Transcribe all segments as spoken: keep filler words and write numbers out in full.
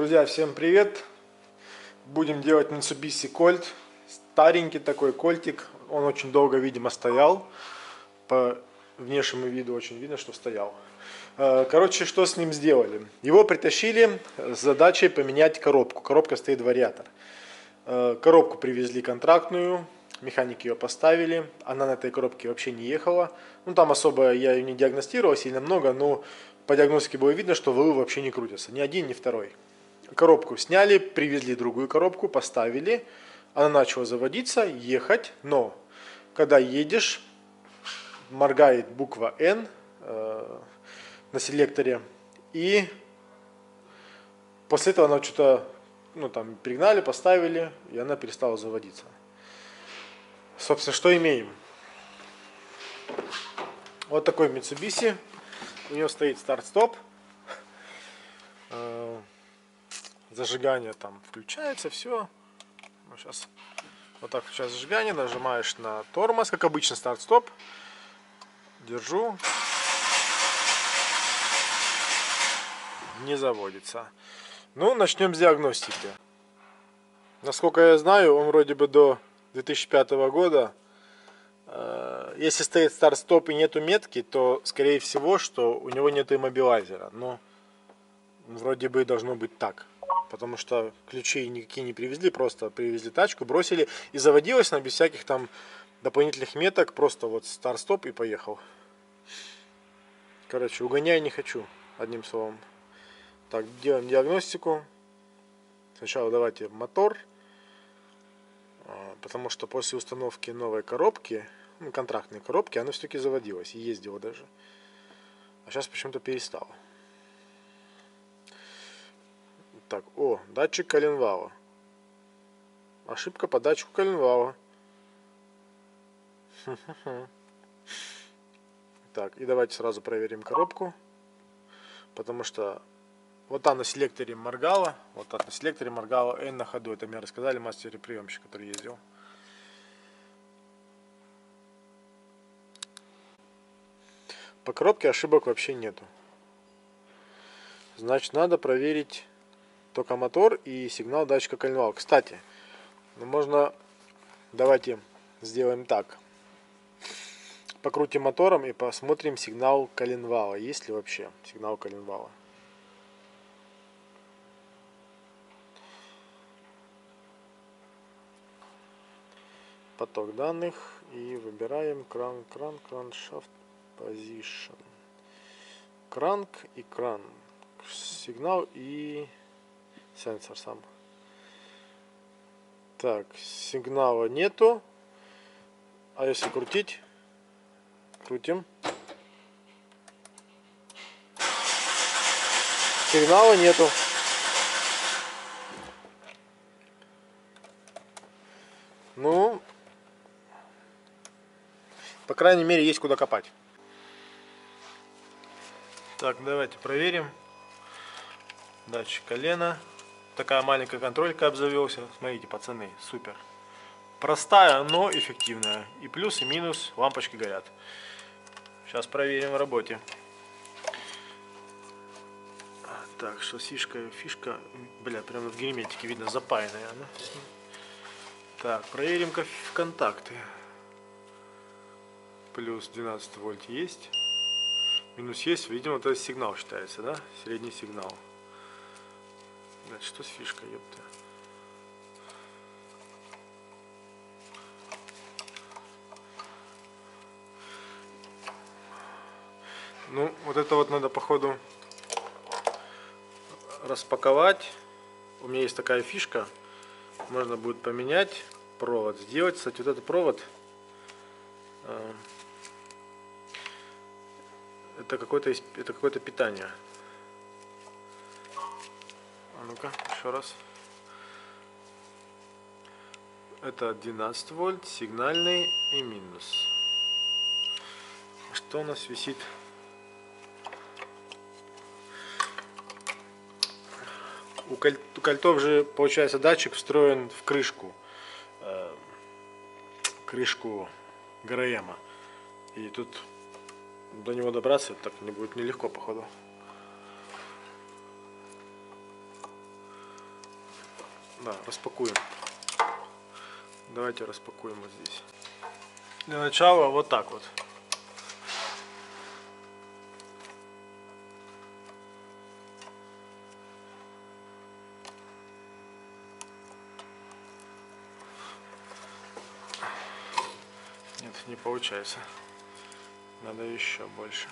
Друзья, всем привет! Будем делать Mitsubishi Colt. Старенький такой кольтик. Он очень долго, видимо, стоял. По внешнему виду очень видно, что стоял. Короче, что с ним сделали? Его притащили с задачей поменять коробку. Коробка стоит вариатор. Коробку привезли контрактную. Механики ее поставили. Она на этой коробке вообще не ехала. Ну, там особо я ее не диагностировал сильно много, но по диагностике было видно, что валы вообще не крутятся. Ни один, ни второй. Коробку сняли, привезли другую коробку, поставили. Она начала заводиться, ехать. Но, когда едешь, моргает буква N э, на селекторе. И после этого она что-то, ну, там, перегнали, поставили, и она перестала заводиться. Собственно, что имеем? Вот такой Mitsubishi. У него стоит старт-стоп. Зажигание там включается, все. Ну, сейчас вот так включается зажигание, нажимаешь на тормоз, как обычно, старт-стоп. Держу. Не заводится. Ну, начнем с диагностики. Насколько я знаю, он вроде бы до две тысячи пятого года. Если стоит старт-стоп и нету метки, то скорее всего, что у него нету иммобилайзера. Но вроде бы должно быть так. Потому что ключи никакие не привезли, просто привезли тачку, бросили. И заводилась она без всяких там дополнительных меток. Просто вот старт-стоп и поехал. Короче, угоняй не хочу, одним словом. Так, делаем диагностику. Сначала давайте мотор. Потому что после установки новой коробки, ну, контрактной коробки, она все-таки заводилась и ездила даже. А сейчас почему-то перестала. Так, о, датчик коленвала. Ошибка по датчику коленвала. Так, и давайте сразу проверим коробку. Потому что вот там на селекторе моргала. Вот так на селекторе моргала N на ходу. Это мне рассказали мастер-приемщик, который ездил. По коробке ошибок вообще нету. Значит, надо проверить только мотор и сигнал датчика коленвала. Кстати, ну можно, давайте сделаем так. Покрутим мотором и посмотрим сигнал коленвала. Есть ли вообще сигнал коленвала? Поток данных и выбираем кран, кран, краншафт, позишн. Кранк и кран. Сигнал и сенсор сам. Так, сигнала нету. А если крутить? Крутим. Сигнала нету. Ну, по крайней мере, есть куда копать. Так, давайте проверим. Датчик колена. Такая маленькая контролька обзавелся. Смотрите, пацаны, супер. Простая, но эффективная. И плюс, и минус, лампочки горят. Сейчас проверим в работе. Так, что фишка, фишка, бля, прямо в герметике видно, запаянная она. Так, проверим контакты. Плюс двенадцать вольт есть. Минус есть, видимо, это сигнал считается, да? Средний сигнал. Значит, что с фишкой, ёпта? Ну, вот это вот надо, походу, распаковать. У меня есть такая фишка. Можно будет поменять провод, сделать. Кстати, вот этот провод, это какое-то это какое-то питание. А ну-ка, еще раз. Это двенадцать вольт, сигнальный и минус. Что у нас висит? У, коль, у кольтов же, получается, датчик встроен в крышку. Э, крышку ГРМа. И тут до него добраться так не будет нелегко, походу. Да, распакуем. Давайте распакуем вот здесь. Для начала вот так вот. Нет, не получается. Надо еще больше.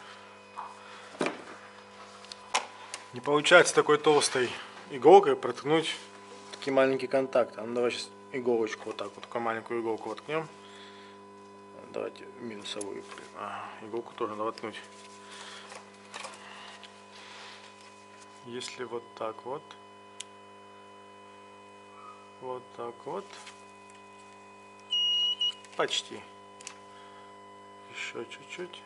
Не получается такой толстой иголкой проткнуть такие маленькие контакты. А ну давай сейчас иголочку вот так вот, такую маленькую иголку воткнем. Давайте минусовую. А, иголку тоже надо воткнуть. Если вот так вот, вот так вот, почти. Еще чуть-чуть.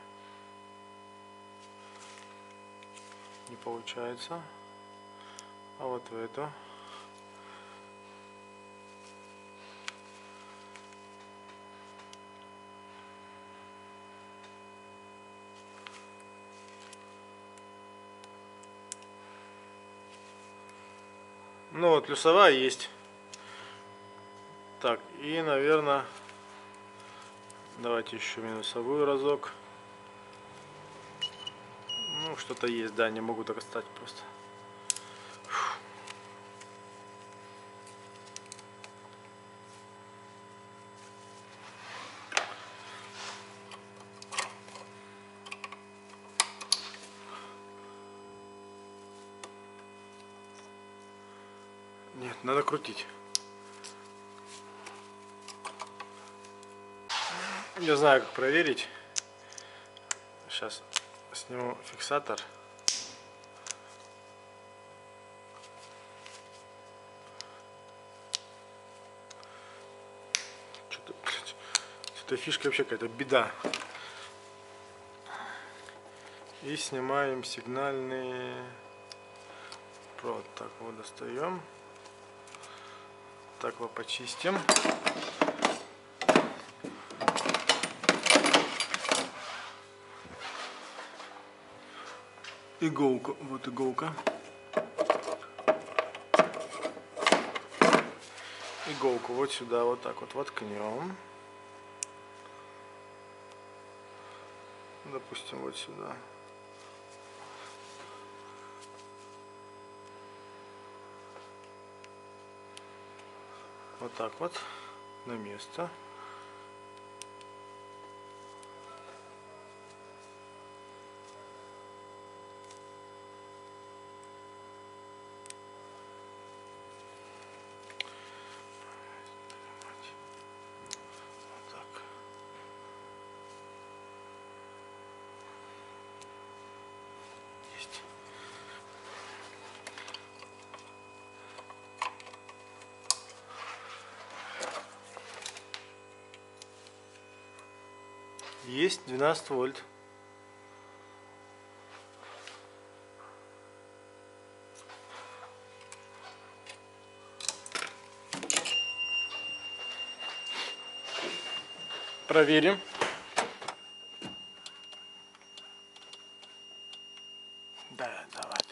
Не получается. А вот в эту. Ну вот плюсовая есть. Так, и наверное, давайте еще минусовую разок. Ну, что-то есть, да, не могу достать просто. Фу. Нет, надо крутить. Не знаю, как проверить. Сейчас сниму фиксатор. Что-то, что-то фишка вообще какая-то беда. И снимаем сигнальный провод. Так, вот достаем. Так, вот почистим. Иголка, вот иголка. Иголку вот сюда вот так вот воткнем. Допустим, вот сюда. Вот так вот на место. Вот так. Есть. Есть двенадцать вольт. Проверим. Да, давайте.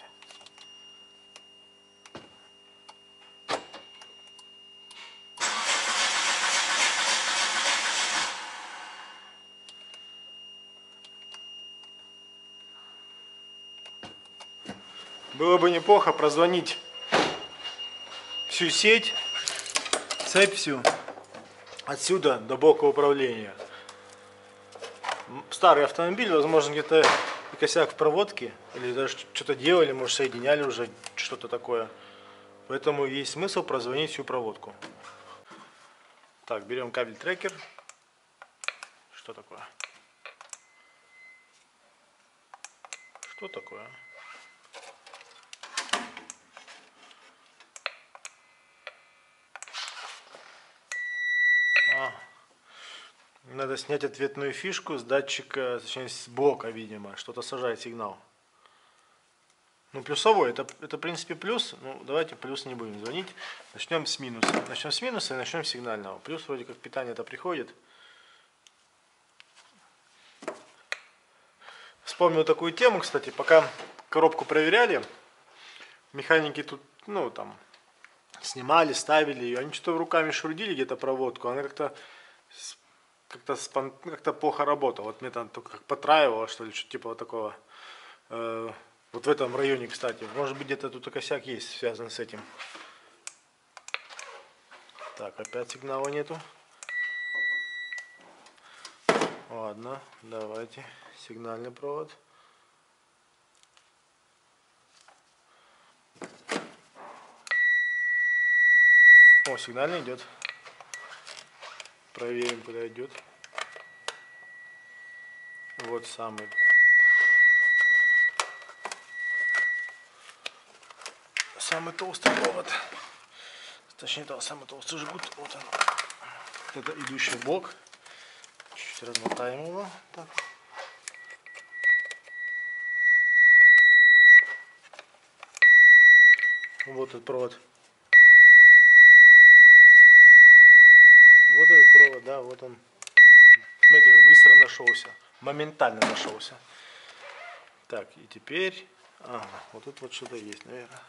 Было бы неплохо прозвонить всю сеть, цепь всю, отсюда до блока управления. Старый автомобиль, возможно, где-то косяк в проводке, или даже что-то делали, может, соединяли уже, что-то такое. Поэтому есть смысл прозвонить всю проводку. Так, берем кабель трекер. Что такое? Что такое? А, надо снять ответную фишку с датчика, точнее с блока, видимо. Что-то сажает сигнал. Ну, плюсовой, это, это в принципе плюс. Ну, давайте плюс не будем звонить. Начнем с минуса. Начнем с минуса и начнем с сигнального. Плюс вроде как питание-то приходит. Вспомнил такую тему, кстати, пока коробку проверяли, механики тут, ну, там, снимали, ставили ее. Они что-то руками шурудили где-то проводку, она как-то как-то как-то плохо работала. Вот мне там только как потраивало, что ли, что-то типа вот такого. Э, вот в этом районе, кстати. Может быть, где-то тут косяк есть, связан с этим. Так, опять сигнала нету. Ладно, давайте. Сигнальный провод. О, сигнальный идет. Проверим, куда идет. Вот самый. Самый толстый провод. Точнее, да, самый толстый жгут. Вот он. Это идущий блок. Чуть-чуть размотаем его. Так. Вот этот провод. Вот этот провод, да, вот он. Смотрите, как быстро нашелся. Моментально нашелся. Так, и теперь... Ага, вот тут вот что-то есть, наверное.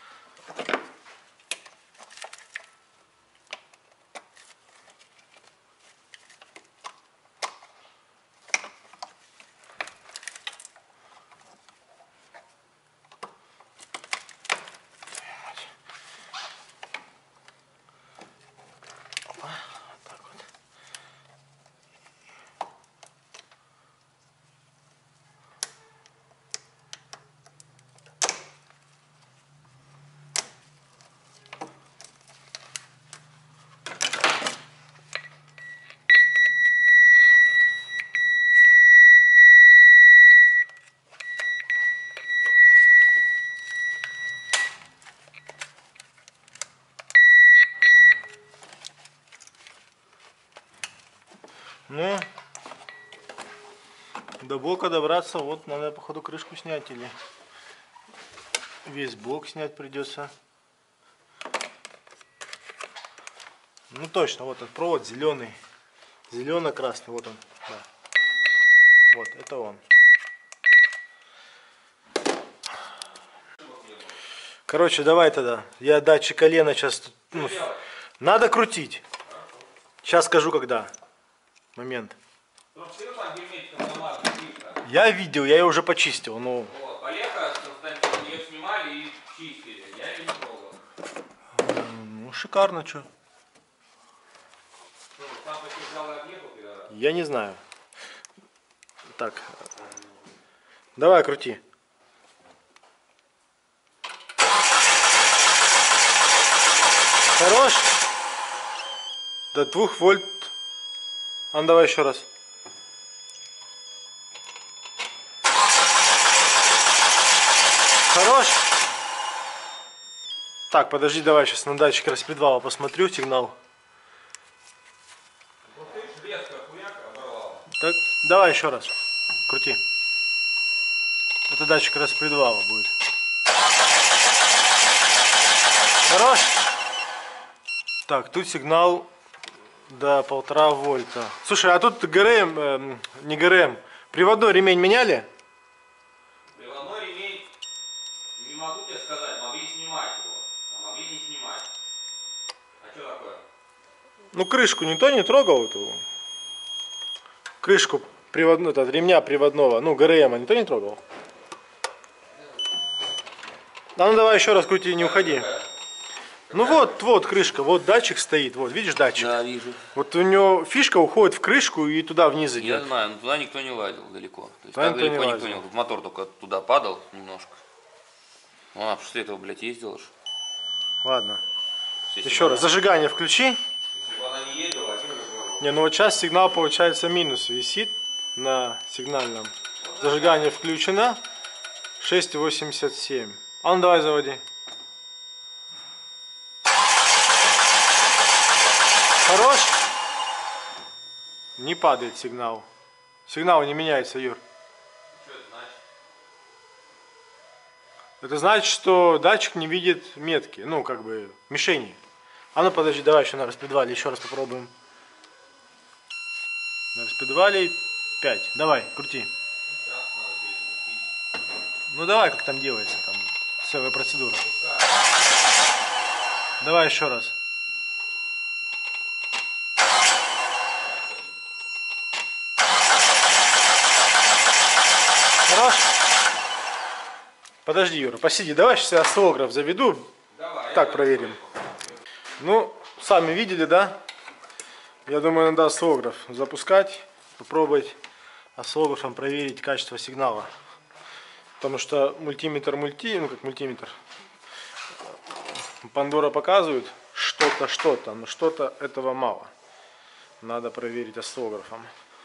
Ну, до блока добраться, вот надо походу крышку снять или весь блок снять придется. Ну точно, вот этот провод зеленый, зелено-красный, вот он, да. Вот, это он. Короче, давай тогда, я датчик колена сейчас, ну, надо крутить. Сейчас скажу, когда. Момент. Я видел, я ее уже почистил. Ну, вот, Олега, ее снимали и чистили. Я ее не трогал. Ну, шикарно, что. Я не знаю. Так. Давай, крути. Хорош. До двух вольт. А ну, давай еще раз. Хорош. Так, подожди, давай сейчас на датчик распредвала посмотрю сигнал. Так, давай еще раз. Крути. Это датчик распредвала будет. Хорош. Так, тут сигнал до полтора вольта. Слушай, а тут ГРМ, э, не ГРМ, приводной ремень меняли? Приводной ремень, не могу тебе сказать, могли снимать его, а могли не снимать. А что такое? Ну, крышку никто не трогал эту? Крышку приводную, от ремня приводного, ну, ГРМа никто не трогал? А ну давай еще раз крути, не уходи. Ну вот, вот крышка, вот датчик стоит, вот, видишь датчик? Да, вижу. Вот у него фишка уходит в крышку и туда вниз идет. Я знаю, но туда никто не ладил далеко. То есть туда так далеко не никто не ладил. Мотор только туда падал немножко. А, после этого, блядь, ездил аж. Ладно. Если Еще раз, зажигание включи. Если бы она не ездила, один разговор. Не, ну вот сейчас сигнал получается минус висит на сигнальном. Зажигание включено. шесть восемьдесят семь. А ну давай заводи. Хорош? Не падает сигнал. Сигнал не меняется, Юр. Что это значит? Это значит, что датчик не видит метки, ну как бы мишени. А ну подожди, давай еще на распредвале еще раз попробуем. На распредвале пять. Давай, крути. Ну давай, как там делается, там целая процедура. Давай еще раз. Хорош? Подожди, Юра, посиди. Давай сейчас я осциллограф заведу. Давай, Так проверим. Ну, сами видели, да? Я думаю, надо осциллограф запускать, попробовать осциллографом проверить качество сигнала. Потому что мультиметр мульти, ну как мультиметр, Пандора показывает что-то, что-то, но что-то этого мало. Надо проверить осциллографом.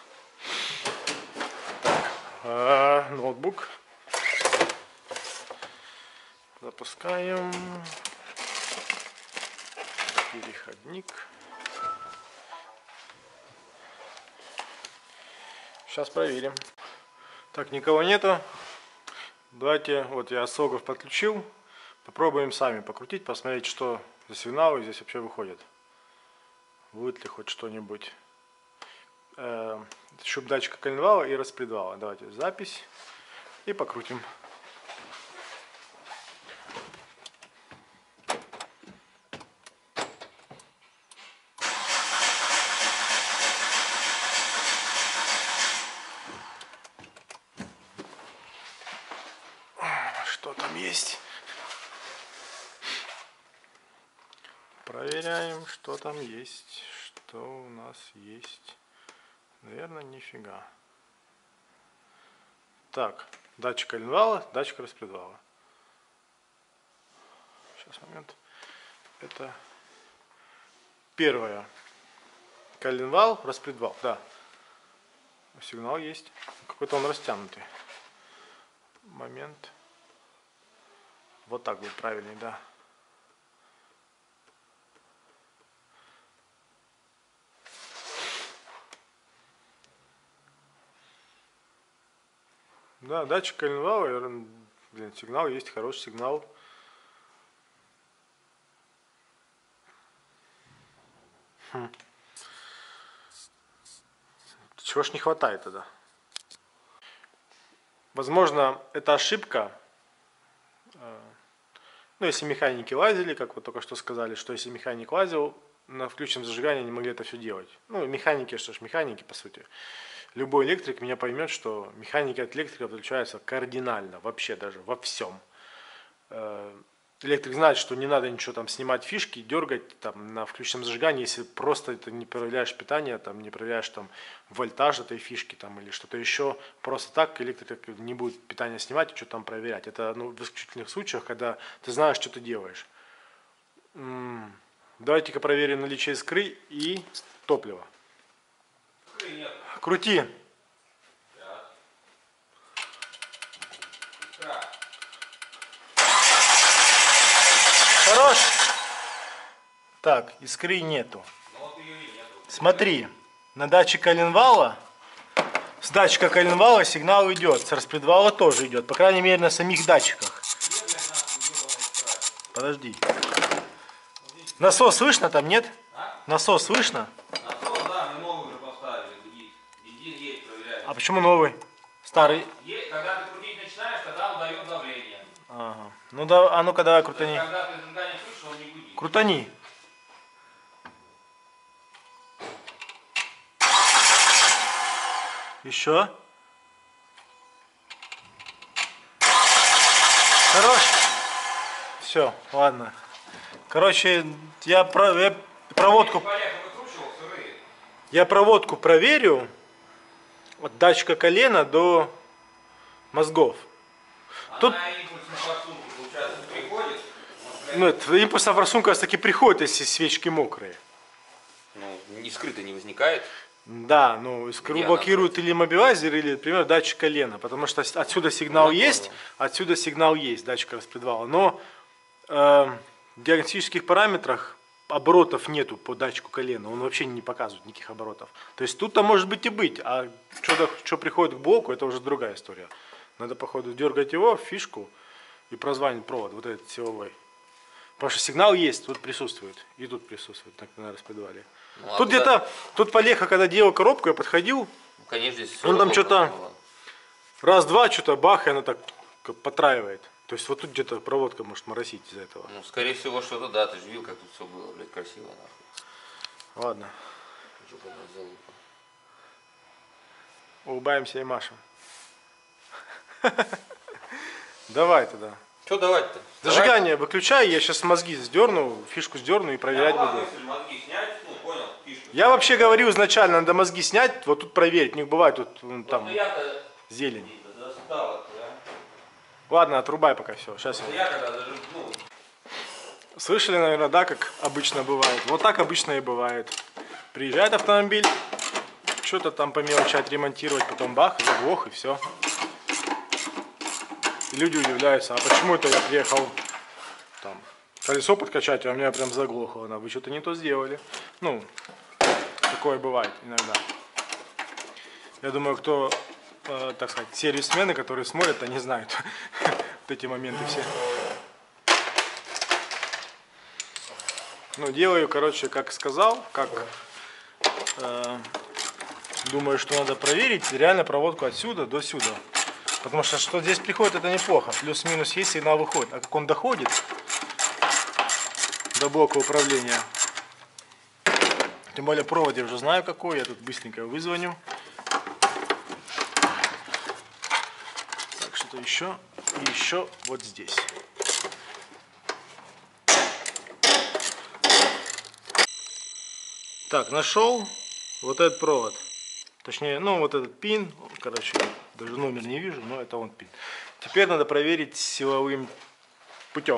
Так, а, ноутбук. Запускаем. Переходник. Сейчас проверим. Так, никого нету. Давайте, вот я осциллограф подключил. Попробуем сами покрутить, посмотреть, что за сигналы здесь вообще выходит. Будет ли хоть что-нибудь. Э, щуп датчика коленвала и распредвала. Давайте запись и покрутим. Что там есть? Проверяем, что там есть. Что у нас есть? Наверное, нифига. Так, датчик коленвала, датчик распредвала. Сейчас, момент. Это первое. Коленвал, распредвал, да. Сигнал есть. Какой-то он растянутый. Момент. Вот так будет правильнее, да. Да, датчик коленвала, блин, сигнал есть, хороший сигнал. Хм. Чего ж не хватает тогда? Возможно, это ошибка. Ну, если механики лазили, как вы только что сказали, что если механик лазил, на включенном зажигании они могли это все делать. Ну, механики, что ж, механики, по сути. Любой электрик меня поймет, что механики от электрика отличаются кардинально, вообще даже во всем. Электрик знает, что не надо ничего там снимать фишки, дергать там на включенном зажигании, если просто ты не проверяешь питание, там, не проверяешь там вольтаж этой фишки там, или что-то еще. Просто так электрик не будет питание снимать и что там проверять. Это ну, в исключительных случаях, когда ты знаешь, что ты делаешь. Давайте-ка проверим наличие искры и топлива. Крути. Хорош. Так, искры нету. Смотри, на датчик коленвала, с датчика коленвала сигнал идет, с распредвала тоже идет, по крайней мере на самих датчиках. Подожди. Насос слышно там, нет? Насос слышно? Насос, да, мы новый уже поставили. Бензин есть, проверяем. А почему новый? Старый? Есть, когда ты крутить начинаешь, тогда он дает давление. Ага. Ну да, а ну-ка давай крутани. Когда ты зажигание слышишь, он не гудит. Крутани. Еще. Хорош. Все, ладно. Короче, я, про, я проводку. Я проводку проверю от датчика колена до мозгов. Тут ну, это, импульсная форсунка таки приходит, если свечки мокрые. Ну, искры-то не возникает. Да, ну искру блокирует или мобилайзер, или, например, датчик колена, потому что отсюда сигнал ну, есть, понял. Отсюда сигнал есть, датчик распредвала. Но э, в диагностических параметрах оборотов нету по датчику колена, он вообще не показывает никаких оборотов. То есть тут-то может быть и быть, а что, что приходит к блоку, это уже другая история. Надо, походу, дергать его, фишку и прозванивать провод, вот этот силовой. Потому что сигнал есть, тут присутствует, и тут присутствует, так на распредвале. Ну, а тут где-то, да. Тут Полеха, когда делал коробку, я подходил, ну, конечно, здесь он там что-то раз-два, что-то бах, и она так потраивает. То есть вот тут где-то проводка может моросить из-за этого. Ну, скорее всего, что-то да, ты же видел, как тут все было, блядь, красиво, нахуй. Ладно. Жопа на залупа. Улыбаемся и машем. Давай тогда. Что давать-то? Зажигание выключай, я сейчас мозги сдерну, фишку сдерну и проверять я буду. Если мозги снять, ну понял, фишку. Я вообще говорю изначально, надо мозги снять, вот тут проверить. У них бывает тут вон, Вот там я-то зелень. достал, да? Ладно, отрубай пока все. Сейчас Вот я... я когда даже, ну, Слышали, наверное, да, как обычно бывает. Вот так обычно и бывает. Приезжает автомобиль, что-то там по мелочи отремонтировать, потом бах, заглох и все. И люди удивляются, а почему это я приехал там колесо подкачать, а у меня прям заглохло. Вы что-то не то сделали. Ну, такое бывает иногда. Я думаю, кто, э, так сказать, сервисмены, которые смотрят, они знают вот эти моменты все. Ну, делаю, короче, как сказал, как э, думаю, что надо проверить реально проводку отсюда до сюда. Потому что что здесь приходит, это неплохо. Плюс-минус есть, сигнал выходит. А как он доходит до блока управления. Тем более провод я уже знаю какой. Я тут быстренько вызвоню. Так, что-то еще. И еще вот здесь. Так, нашел вот этот провод. Точнее, ну вот этот пин. Короче, даже номер не вижу, но это он пин. Теперь надо проверить силовым путем.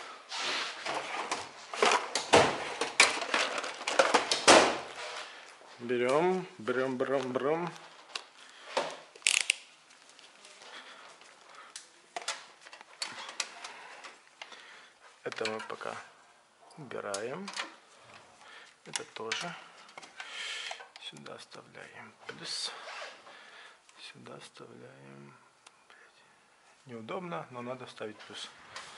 Берем, берем, берем, берем. Это мы пока убираем. Это тоже. Сюда вставляем плюс. Сюда вставляем. Неудобно, но надо вставить плюс.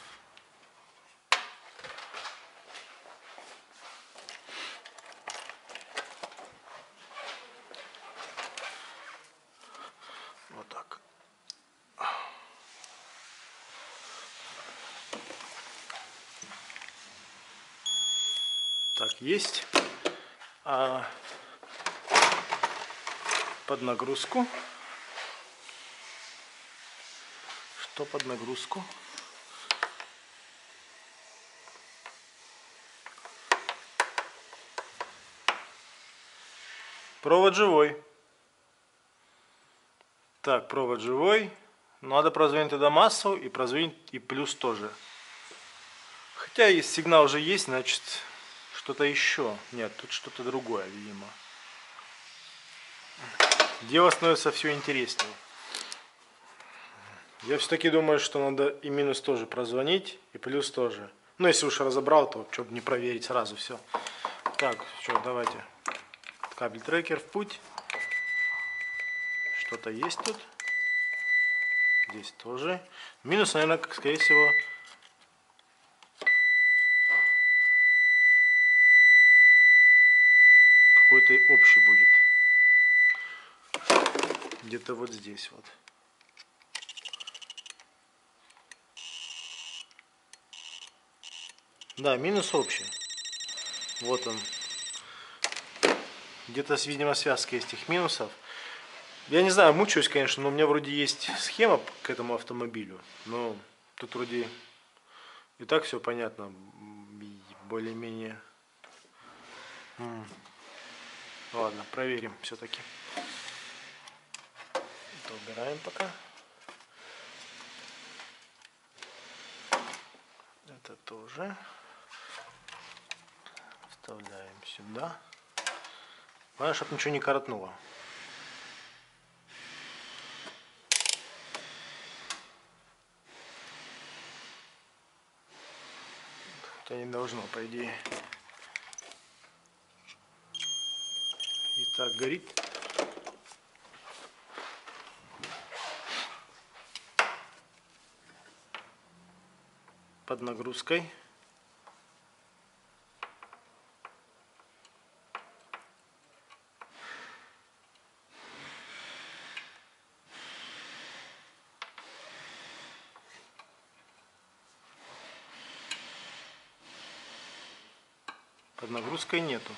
Вот так. Так, есть. А под нагрузку. Что под нагрузку? Провод живой. Так, провод живой. Надо прозвонить тогда массу и прозвонить и плюс тоже. Хотя и сигнал уже есть, значит что-то еще. Нет, тут что-то другое, видимо. Дело становится все интереснее. Я все-таки думаю, что надо и минус тоже прозвонить, и плюс тоже. Ну, если уж разобрал, то чтобы не проверить сразу все. Так, что, давайте. Кабель трекер в путь. Что-то есть тут. Здесь тоже. Минус, наверное, скорее всего... какой-то общий будет. Где-то вот здесь вот. Да, минус общий. Вот он. Где-то, видимо, связка из этих минусов. Я не знаю, мучаюсь, конечно, но у меня вроде есть схема к этому автомобилю. Но тут вроде и так все понятно. Более-менее. Ладно, проверим все-таки. Это убираем пока. Это тоже. Вставляем сюда. Главное, чтобы ничего не коротнуло. Это не должно, по идее. Итак, горит. Под нагрузкой. Под нагрузкой нету.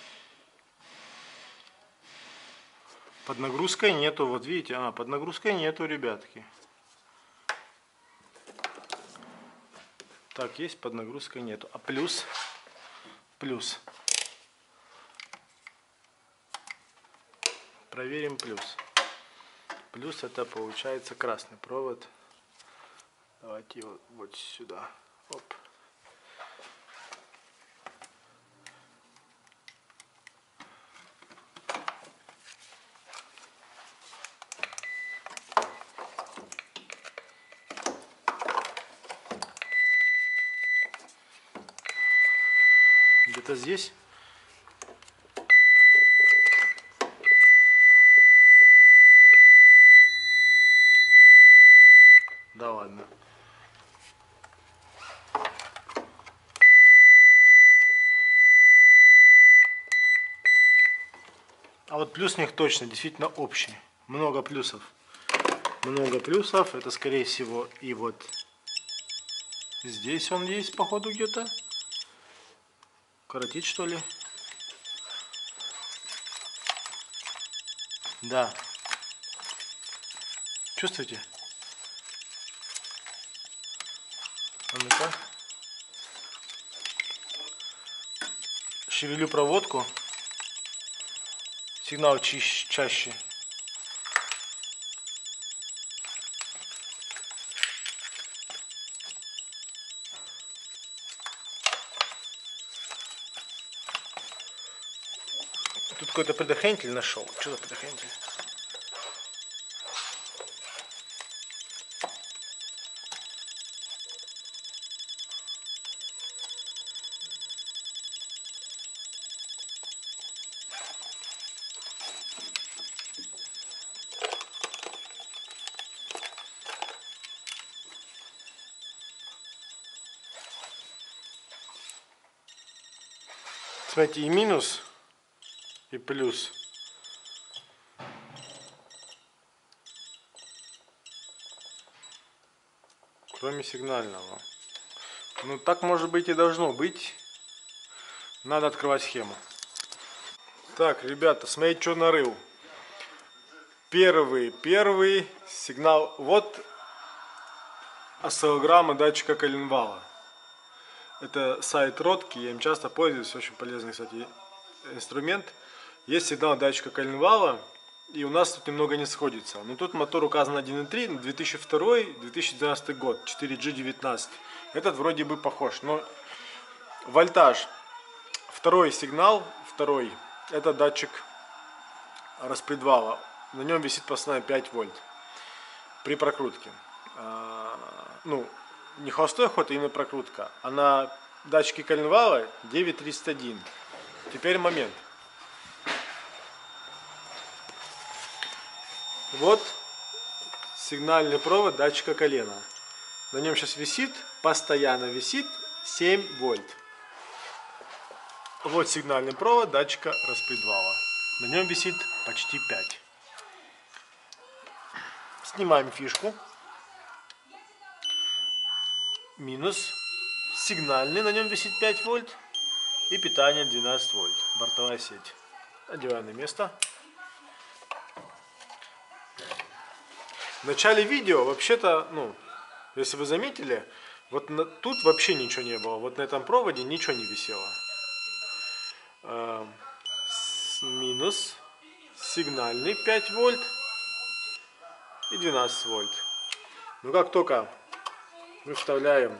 Под нагрузкой нету, вот видите, а, под нагрузкой нету, ребятки. Так, есть, под нагрузкой нету. А плюс, плюс. Проверим плюс. Плюс это получается красный провод. Давайте его вот сюда. Оп. Где-то здесь. Да ладно. А вот плюс у них точно, действительно общий. Много плюсов. Много плюсов. Это скорее всего и вот здесь он есть, походу, где-то. Коротить, что ли? Да. Чувствуете? А ну-ка. Шевелю проводку. Сигнал чище, чаще. Тут какой-то предохранитель нашел. Что за предохранитель? Смотрите, и минус, и плюс. Кроме сигнального. Ну так может быть и должно быть. Надо открывать схему. Так, ребята, смотрите, что нарыл. Первый, первый сигнал. Вот осциллограмма датчика коленвала. Это сайт Ротки, я им часто пользуюсь, очень полезный, кстати, инструмент. Есть сигнал датчика коленвала, и у нас тут немного не сходится. Но тут мотор указан один и три, две тысячи второй — две тысячи двенадцатый год, четыре джи девятнадцать. Этот вроде бы похож, но вольтаж. Второй сигнал, второй, это датчик распредвала. На нем висит постоянно пять вольт при прокрутке. Ну, не холостой ход, а именно прокрутка. А на датчике коленвала девять тридцать один. Теперь момент. Вот сигнальный провод датчика колена. На нем сейчас висит, постоянно висит семь вольт. Вот сигнальный провод датчика распредвала. На нем висит почти пять. Снимаем фишку. Минус. Сигнальный, на нем висит пять вольт. И питание двенадцать вольт. Бортовая сеть. Одеваем на место. В начале видео, вообще-то, ну, если вы заметили, вот на, тут вообще ничего не было. Вот на этом проводе ничего не висело. Э, с, минус. Сигнальный пять вольт. И двенадцать вольт. Ну, как только мы вставляем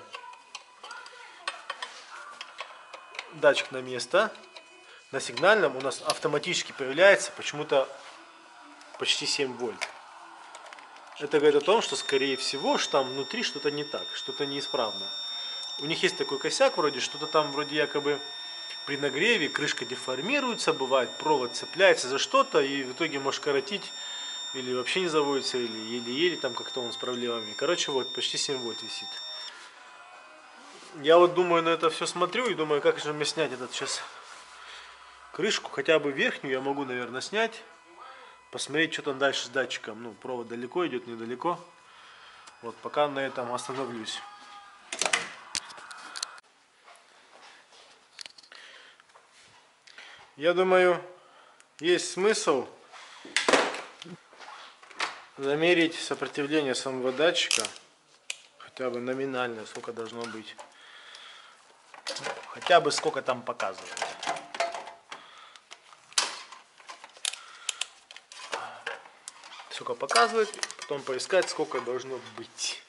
датчик на место, на сигнальном у нас автоматически появляется почему-то почти семь вольт. Это говорит о том, что скорее всего, что там внутри что-то не так, что-то неисправно. У них есть такой косяк вроде, что-то там вроде якобы при нагреве крышка деформируется, бывает провод цепляется за что-то и в итоге может коротить или вообще не заводится, или еле-еле там как-то он с проблемами. Короче, вот почти семь вольт висит. Я вот думаю, на это все смотрю и думаю, как же мне снять этот сейчас крышку, хотя бы верхнюю я могу, наверное, снять. Посмотреть, что там дальше с датчиком. Ну, провод далеко идет, недалеко. Вот, пока на этом остановлюсь. Я думаю, есть смысл замерить сопротивление самого датчика, хотя бы номинально, сколько должно быть. Хотя бы сколько там показывает. Сколько показывает, потом поискать, сколько должно быть.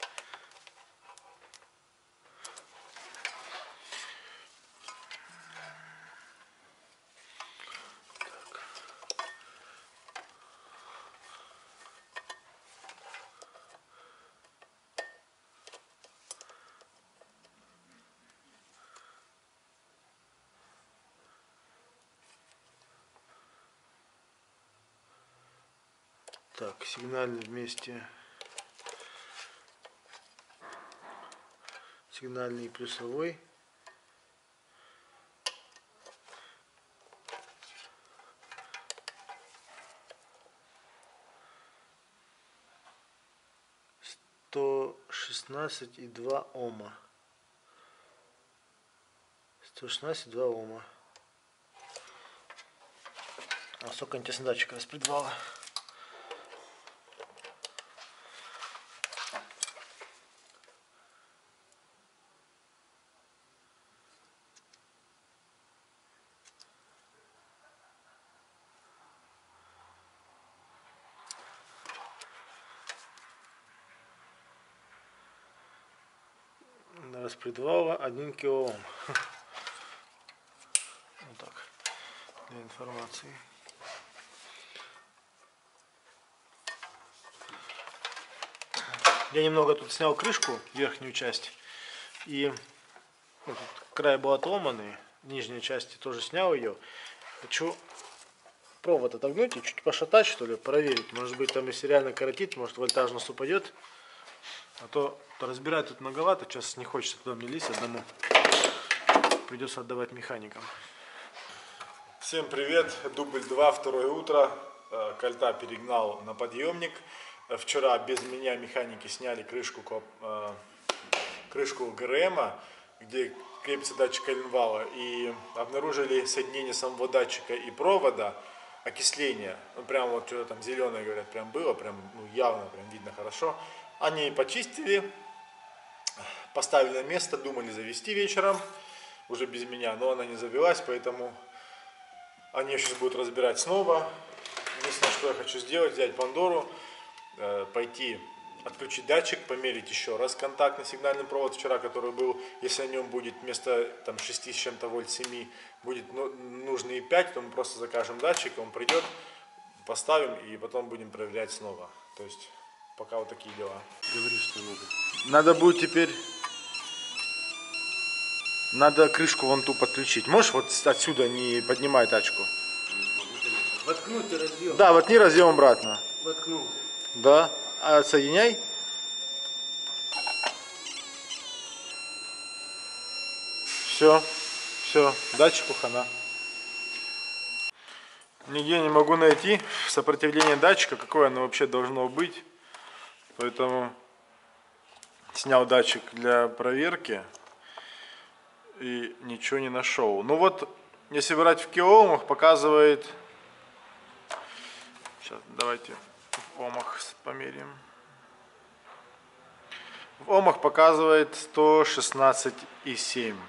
Так, сигнальный вместе. Сигнальный и плюсовой. сто шестнадцать и два ома. сто шестнадцать и два ома. А сколько интересно датчика распредвала. Распредвала один килоом. Вот так, для информации. Я немного тут снял крышку, верхнюю часть, и вот край был отломанный, нижняя часть тоже снял ее. Хочу провод отогнуть и чуть пошатать, что ли, проверить. Может быть, там если реально коротит, может вольтажность упадет. А то, то разбирать тут многовато, сейчас не хочется туда мне лезть одному. Придется отдавать механикам. Всем привет, дубль два, второе утро. Кольта перегнал на подъемник. Вчера без меня механики сняли крышку, крышку ГРМа, где крепится датчик коленвала, и обнаружили соединение самого датчика и провода, окисление. Ну, прям вот что-то там зеленое, говорят, прям было, прям ну, явно, прям видно хорошо. Они почистили, поставили на место, думали завести вечером, уже без меня, но она не завелась, поэтому они сейчас будут разбирать снова. Единственное, что я хочу сделать, взять Пандору, э, пойти отключить датчик, померить еще раз контактный сигнальный провод вчера, который был, если на нем будет вместо там, шести с чем-то вольт семи, будет ну, нужные пять, то мы просто закажем датчик, он придет, поставим и потом будем проверять снова. То есть пока вот такие дела. Говори, что надо. Надо будет теперь, надо крышку вон ту подключить. Можешь вот отсюда не поднимай тачку? Воткнуть разъем. Да, воткни разъем обратно. Воткнул. Да. А соединяй. Все, все, датчику хана. Нигде не могу найти сопротивление датчика, какое оно вообще должно быть. Поэтому снял датчик для проверки и ничего не нашел. Ну вот, если брать в килоомах, показывает... Сейчас, давайте в омах померяем. В омах показывает сто шестнадцать и семь.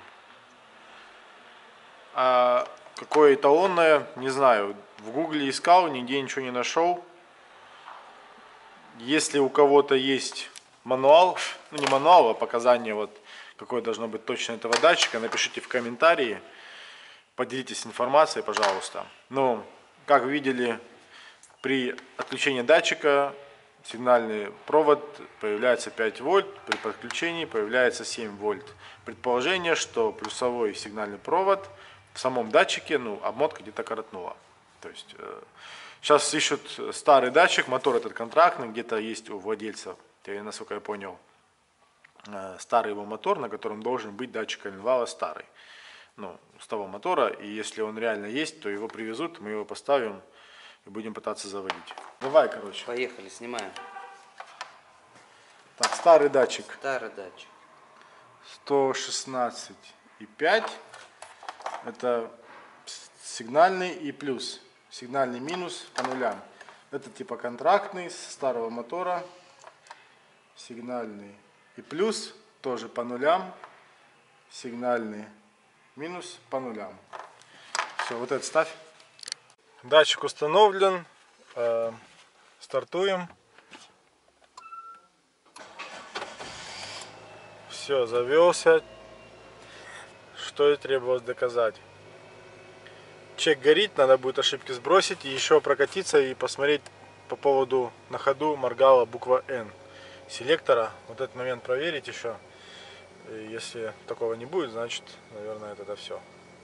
А какое эталонное, не знаю. В гугле искал, нигде ничего не нашел. Если у кого-то есть мануал, ну не мануал, а показания, вот какое должно быть точно этого датчика, напишите в комментарии, поделитесь информацией, пожалуйста. Ну, как вы видели, при отключении датчика сигнальный провод появляется пять вольт, при подключении появляется семь вольт. Предположение, что плюсовой сигнальный провод в самом датчике, ну, обмотка где-то коротнула. То есть э, сейчас ищут старый датчик, мотор этот контрактный, где-то есть у владельца, насколько я понял, э, старый его мотор, на котором должен быть датчик коленвала старый. Ну, с того мотора, и если он реально есть, то его привезут, мы его поставим и будем пытаться заводить. Давай, короче. Поехали, снимаем. Так, старый датчик. Старый датчик. сто шестнадцать и пять. Это сигнальный и плюс. Сигнальный минус по нулям. Это типа контрактный, с старого мотора. Сигнальный и плюс тоже по нулям. Сигнальный минус по нулям. Все, вот это ставь. Датчик установлен. Э, стартуем. Все, завелся. Что и требовалось доказать. Чек горит, надо будет ошибки сбросить и еще прокатиться и посмотреть по поводу на ходу моргала буква N селектора. Вот этот момент проверить еще. И если такого не будет, значит, наверное, это все.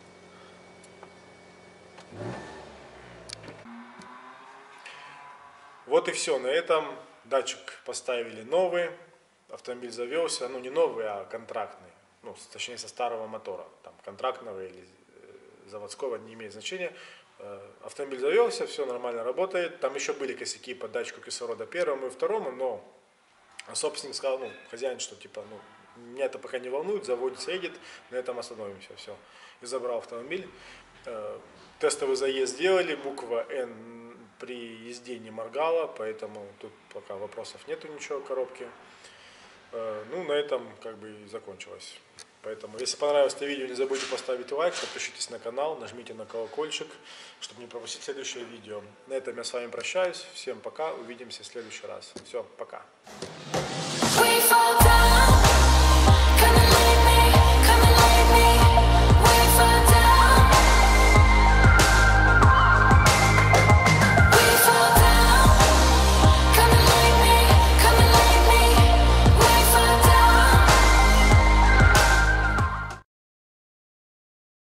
Вот и все. На этом датчик поставили новый. Автомобиль завелся. Ну, не новый, а контрактный. Ну, точнее, со старого мотора. Там контрактного или заводского, не имеет значения. Автомобиль завелся, все нормально работает. Там еще были косяки по датчику кислорода первому и второму, но собственник сказал, ну, хозяин, что типа, ну, меня это пока не волнует, заводится, едет, на этом остановимся, все. И забрал автомобиль. Тестовый заезд сделали, буква N при езде не моргала, поэтому тут пока вопросов нету ничего в коробке. Ну, на этом как бы и закончилось. Поэтому, если понравилось это видео, не забудьте поставить лайк, подпишитесь на канал, нажмите на колокольчик, чтобы не пропустить следующее видео. На этом я с вами прощаюсь. Всем пока, увидимся в следующий раз. Все, пока.